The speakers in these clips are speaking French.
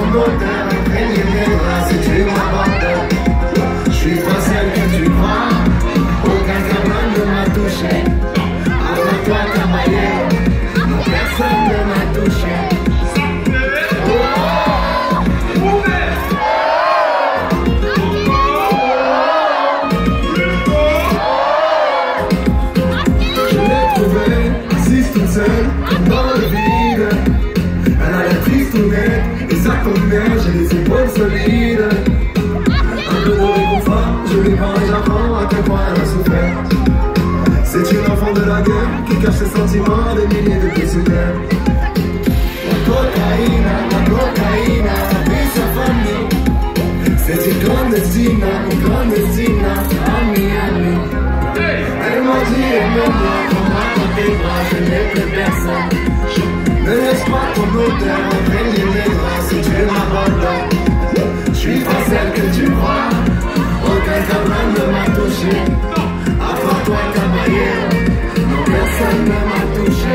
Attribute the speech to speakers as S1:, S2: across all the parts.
S1: ton odeur, imprégner mes bras si tu m'abandonnes. Je suis pas celle que tu crois, aucun cabane ne m'a touché. Avant toi, caballero, personne ne m'a touché. Dans le vide, elle a l'air triste ou nette, et ça tombe bien, j'ai les épaules solides. Un peu de réconfort, je lui parle et j'apprends à quel point elle a souffert. C'est une enfant de la guerre qui cache ses sentiments des milliers de pieds sous terre. La cocaïne, la puis sa famille. C'est une clandestine, ami. Elle m'a dit, elle me voit, dans tes bras, je n'ai plus personne. Ne laisse pas ton odeur imprégner mes bras si tu m'abandonnes. Je suis pas celle que tu crois, aucun cabane ne m'a touché. À part toi, caballero, non, personne ne m'a touché.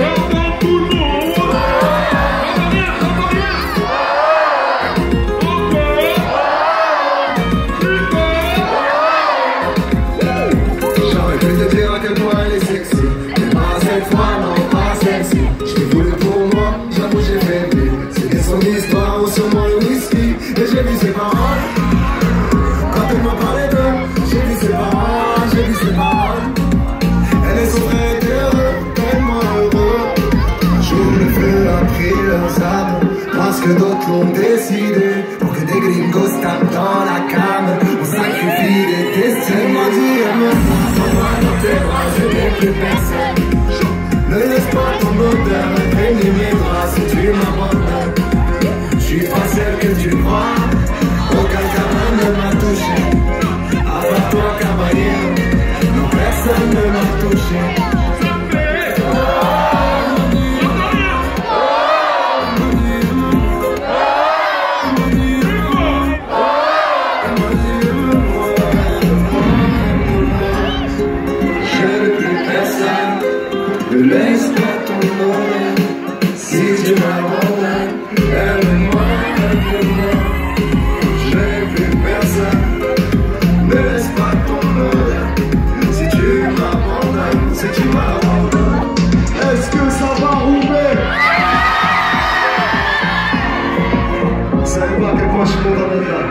S1: J'aurais pu te dire à quel point elle est sexy, mais pas cette fois, non, pas celle-ci. Je t'ai voulu pour moi, j'avoue j'ai fait vivre. C'était son histoire ou sûrement le whisky. Et j'ai vu ses paroles, quand elle m'a parlé d'eux. J'ai vu ses paroles, Elle et son frère étaient heureux, tellement heureux. J'ouvre le feu après leurs âmes, parce que d'autres l'ont décidé. Pour que des gringos tapent dans la came, on sacrifie des destins. Elle m'a dit, elle me voit, dans tes bras, je n'ai plus personne. Ne laisse pas ton odeur imprégner mes bras si tu m'abandonnes. Je suis pas celle que tu crois, aucun cabane ne m'a touché. À part toi, caballero, non, personne ne m'a touché. Ne laisse pas ton odeur, si tu m'abandonnes, aime-moi, je n'ai plus personne. Ne laisse pas ton odeur, si tu m'abandonnes, Est-ce que ça va rouler? Vous savez pas à quel point je suis content d'être là.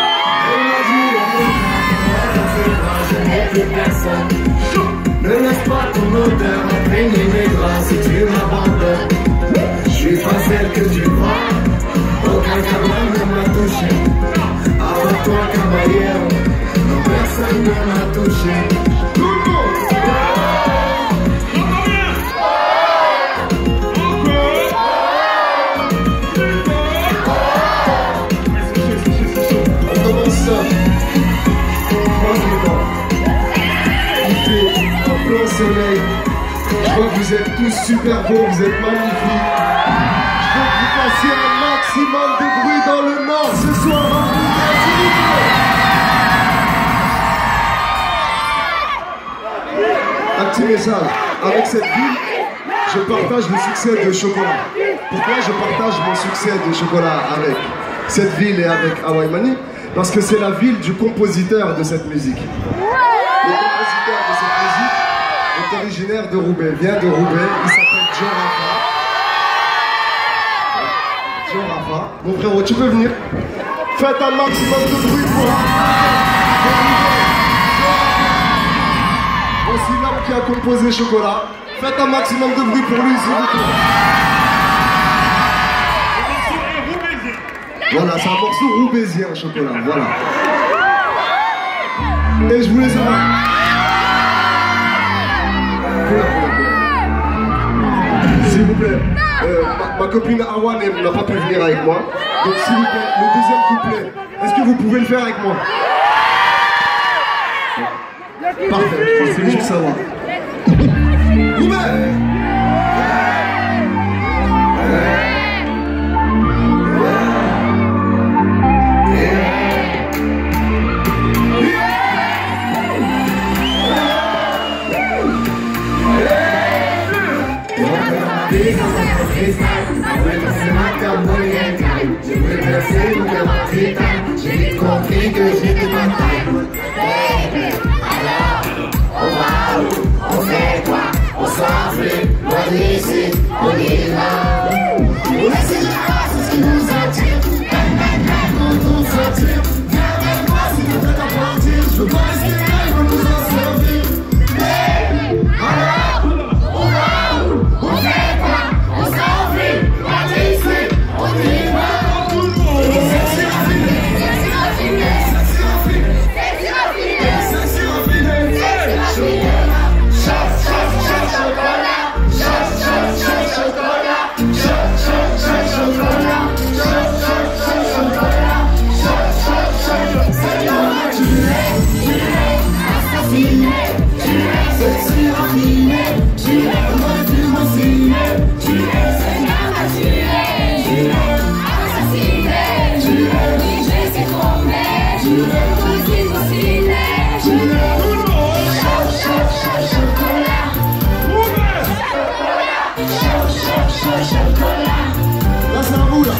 S1: Je n'ai plus personne. Ne laisse pas ton odeur imprégner mes bras si tu m'abandonnes. Je suis pas celle que tu crois, aucun cabane ne m'a touché. Avant toi, caballero, non, personne ne m'a touché. Tout le monde! On commence ça. Plein soleil, je vois que vous êtes tous super beaux, vous êtes magnifiques. Je veux que vous fassiez un maximum de bruit dans le Nord ce soir. Un petit message, avec cette ville, je partage le succès de Chocolat. Pourquoi je partage mon succès de Chocolat avec cette ville et avec Hawaii Mani? Parce que c'est la ville du compositeur de cette musique. Le compositeur de cette musique est originaire de Roubaix, vient de Roubaix, il s'appelle Joe Rafa. Joe Rafa. Mon frérot, tu peux venir? Faites un maximum de bruit pour voici l'homme qui a composé Chocolat. Faites un maximum de bruit pour lui, s'il vous plaît. Voilà, c'est un morceau roubaisien, Chocolat, voilà. Et je voulais savoir... S'il vous plaît, ma copine Awan n'a pas pu venir avec moi. Donc s'il vous plaît, le deuxième couplet, est-ce que vous pouvez le faire avec moi? Parfait, c'est juste savoir. traversé tout le monde vital. J'ai vite compris que j'étais pas taille. Baby, alors, on va où? On fait quoi? On s'enfuit, loin d'ici, on y va. Mais c'est la race, c'est ce qui nous attire. Pour tout sortir, viens avec moi si tu veux t'en partir. Je veux pas rester là, je veux nous en servir. Baby, alors, on va où? On fait quoi? On s'enfuit, loin d'ici, on y va. Sexy raffiné, sexy raffiné, sexy raffiné, sexy raffiné, sexy raffiné, sexy raffiné. Shot, shot, shot, chocolat. Shot, shot, shot, chocolat. Shot, shot, shot, chocolat. Shot, shot, shot, chocolat. Shot, shot, shot, c'est comment tu es assassiné. Tu es sexy raffiné. Tu es comme un film au ciné. Tu es Seigneur m'a tué. Tu es assassiné. Tu es obligé, c'est trop bête. Tu es comme un film au ciné. Tu es shot, shot, shot, chocolat. Chocolat. Shot, shot, shot, chocolat. Là, c'est un bout, là.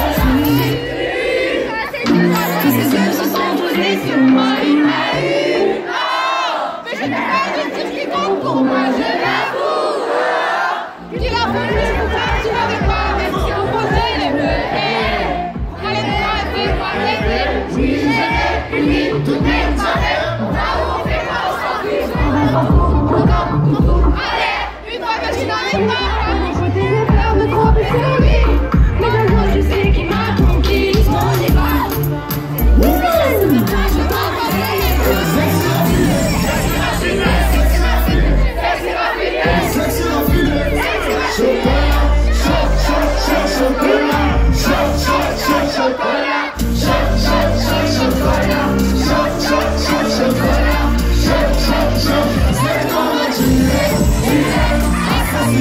S2: Tous ces yeux se sont posés sur moi, il m'a eu. Oh, mais je n'ai pas de dire qui compte pour moi, je l'avoue. Tu l'as voulu, tu l'avais pas, même si on posait les bleus. Regardez-moi, fais-moi rêver. Oui, j'ai puni toutes mes soirées. On va où, on fait quoi, on s'en fiche. Allez, une fois que tu n'arrives pas, je t'ai peur de trop plus sur lui. Maintenant, je sais qu'il m'a conquise, on y va.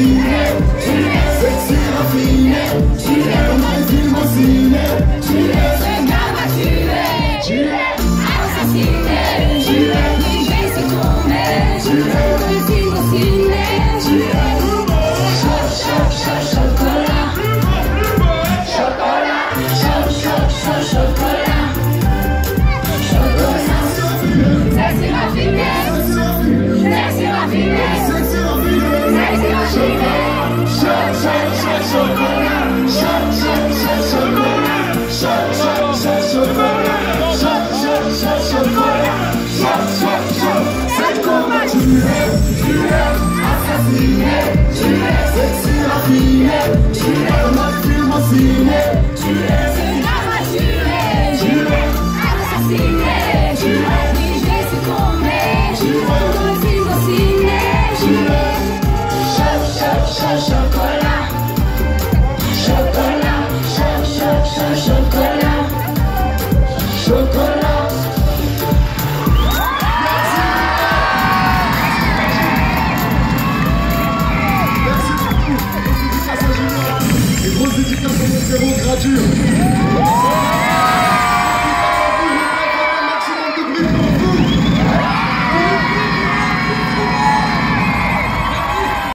S1: Tu es comme un film au ciné. Tu es